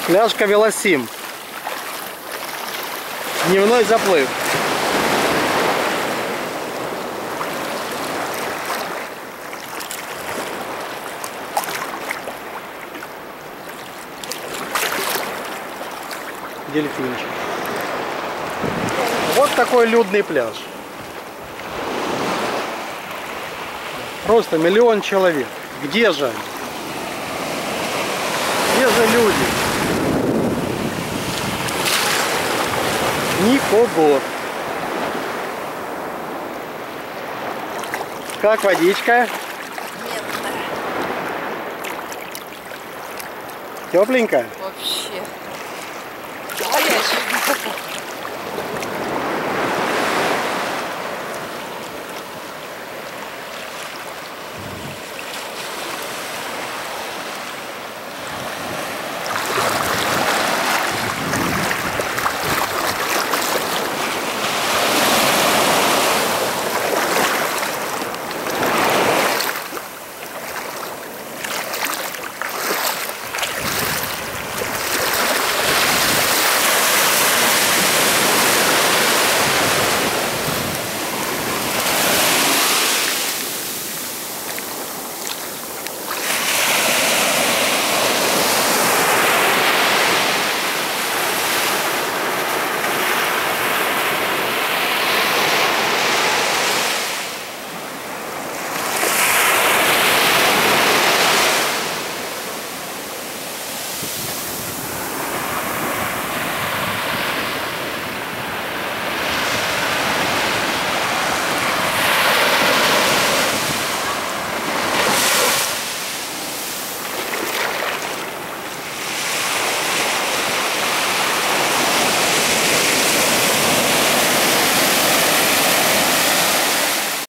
Пляжка Велосим. Дневной заплыв. Дельфинчик. Вот такой людный пляж. Просто миллион человек. Где же они? Где же люди? Никого. Как водичка? Медная. Тепленькая? Вообще. Горячая.